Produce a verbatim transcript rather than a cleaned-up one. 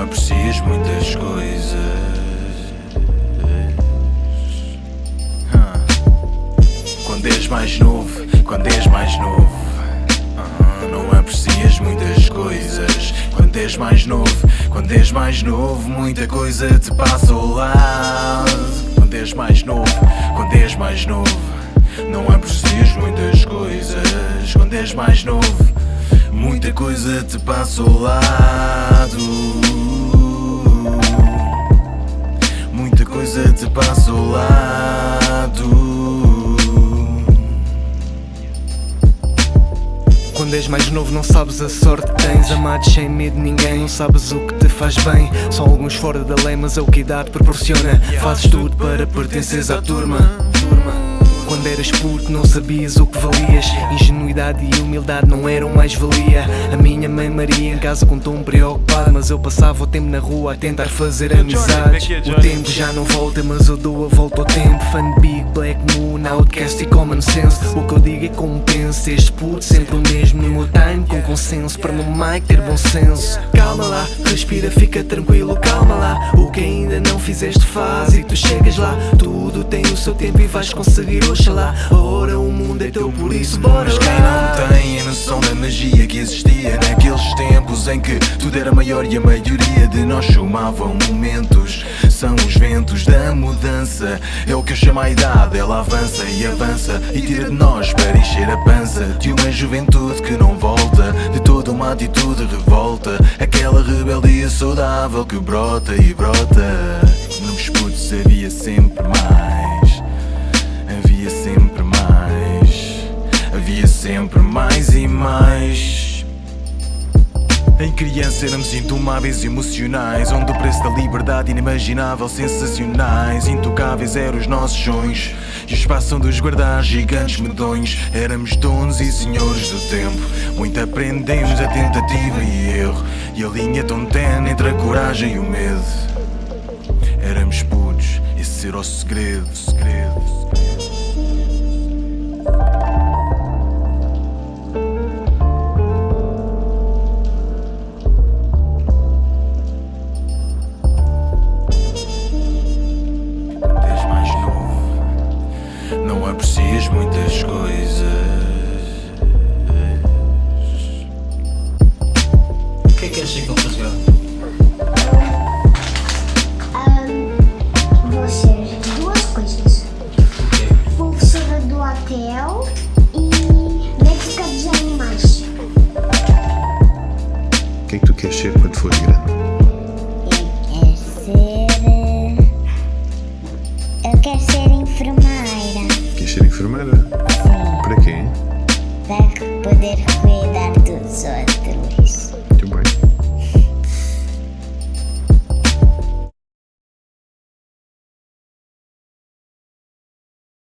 aprecias muitas coisas. Quando és mais novo, quando és mais novo, não aprecias muitas coisas. Quando és mais novo, quando és mais novo, muita coisa te passa ao lado. Quando és mais novo, quando és mais novo, não aprecias muitas coisas. Quando és mais novo, muita coisa te passa ao lado. Muita coisa te passa ao lado. Quando és mais novo não sabes a sorte que tens. Amados sem medo de ninguém, não sabes o que te faz bem. São alguns fora da lei, mas é o que a idade proporciona. Fazes tudo para pertenceres à turma. Quando eras puto não sabias o que valias. Ingenuidade e humildade não eram mais-valia. A minha mãe Maria em casa com tom preocupado, mas eu passava o tempo na rua a tentar fazer amizades. O tempo já não volta, mas eu dou a volta ao tempo. Fan de Big Black Moon, Outcast e Common Sense. O que eu digo é como penso. Este puto sempre o mesmo no meu time, com consenso. Para no mic ter bom senso. Calma lá, respira, fica tranquilo, calma lá. O que ainda não fizeste faz e tu chegas lá. Tudo tem o seu tempo e vais conseguir hoje. Ora, o mundo é teu, por isso bora Mas quem não tem a noção da magia que existia naqueles tempos em que tudo era maior e a maioria de nós chumavam momentos. São os ventos da mudança, é o que eu chamo a idade. Ela avança e avança e tira de nós para encher a pança de uma juventude que não volta, de toda uma atitude revolta, aquela rebeldia saudável que brota e brota. Nos putos havia sempre mais, havia sempre mais, havia sempre mais e mais. Em criança éramos indomáveis e emocionais, onde o preço da liberdade inimaginável, sensacionais. Intocáveis eram os nossos sonhos e o espaço onde os guardar gigantes medonhos. Éramos donos e senhores do tempo, muito aprendemos a tentativa e erro, e a linha tão tenue entre a coragem e o medo. Éramos putos, esse era o segredo, segredo, segredo. Não aprecias muitas coisas. O que é que achas que ele faz agora? Um, vou ser duas coisas. O quê? Professora do hotel e médica dos animais. O que é que tu queres ser quando fores grande? Eu quero ser... Eu quero ser enfermeira. Queres ser enfermeira? Sim. Para quê? Para poder cuidar